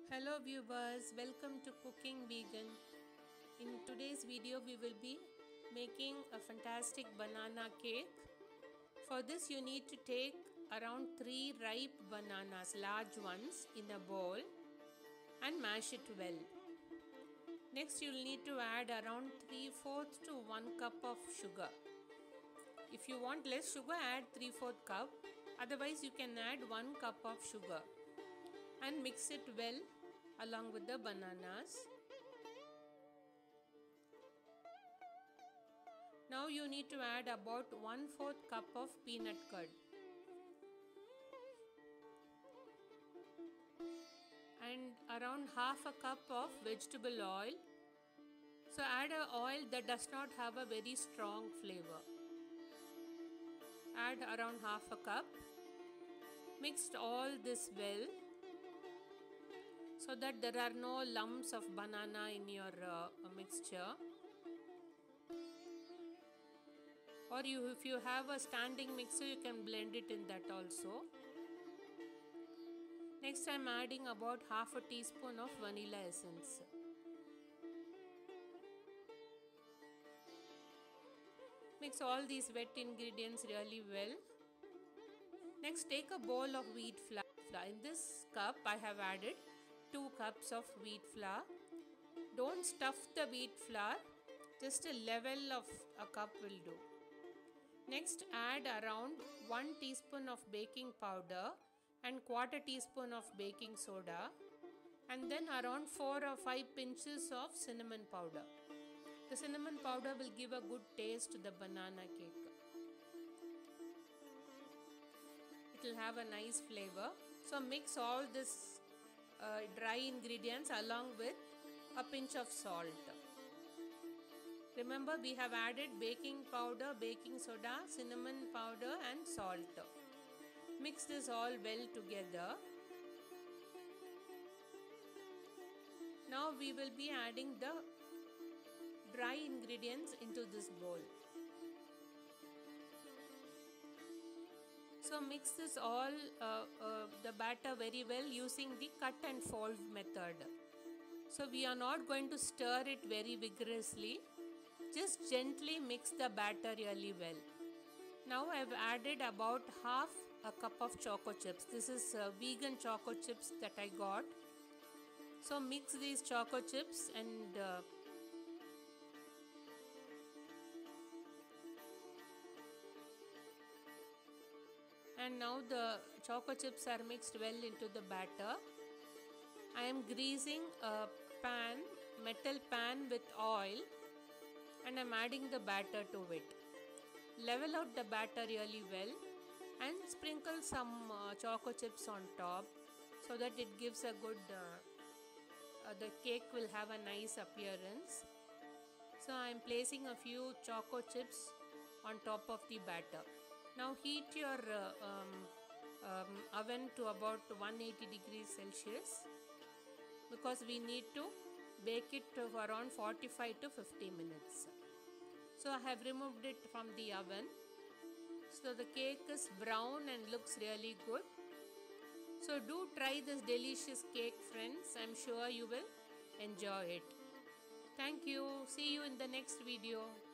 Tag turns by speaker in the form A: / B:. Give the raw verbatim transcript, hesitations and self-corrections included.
A: Hello viewers, welcome to Cooking Vegan. In today's video we will be making a fantastic banana cake. For this you need to take around three ripe bananas, large ones, in a bowl and mash it well. Next you will need to add around three fourths to one cup of sugar. If you want less sugar, add three fourths cup. Otherwise you can add one cup of sugar and mix it well along with the bananas. Now you need to add about one fourth cup of peanut curd and around half a cup of vegetable oil. So add a oil that does not have a very strong flavor. Add around half a cup. Mix all this well so that there are no lumps of banana in your uh, mixture. Or you, if you have a standing mixer, you can blend it in that also. Next I am adding about half a teaspoon of vanilla essence. Mix all these wet ingredients really well. Next take a bowl of wheat flour. In this cup I have added two cups of wheat flour. Don't stuff the wheat flour, just a level of a cup will do. Next add around one teaspoon of baking powder and quarter teaspoon of baking soda, and then around four or five pinches of cinnamon powder. The cinnamon powder will give a good taste to the banana cake. It will have a nice flavor. So mix all this uh, dry ingredients along with a pinch of salt. Remember, we have added baking powder, baking soda, cinnamon powder and salt. Mix this all well together. Now we will be adding the dry ingredients into this bowl. So mix this all, uh, uh, the batter very well using the cut and fold method. So we are not going to stir it very vigorously. Just gently mix the batter really well. Now I have added about half a cup of choco chips. This is uh, vegan choco chips that I got. So mix these choco chips and uh, and now the choco chips are mixed well into the batter. I am greasing a pan, metal pan with oil, and I am adding the batter to it. Level out the batter really well and sprinkle some uh, choco chips on top so that it gives a good, uh, uh, the cake will have a nice appearance. So I am placing a few choco chips on top of the batter. Now heat your uh, um, um, oven to about one hundred eighty degrees Celsius because we need to bake it for around forty-five to fifty minutes. So I have removed it from the oven. So the cake is brown and looks really good. So do try this delicious cake, friends. I am sure you will enjoy it. Thank you. See you in the next video.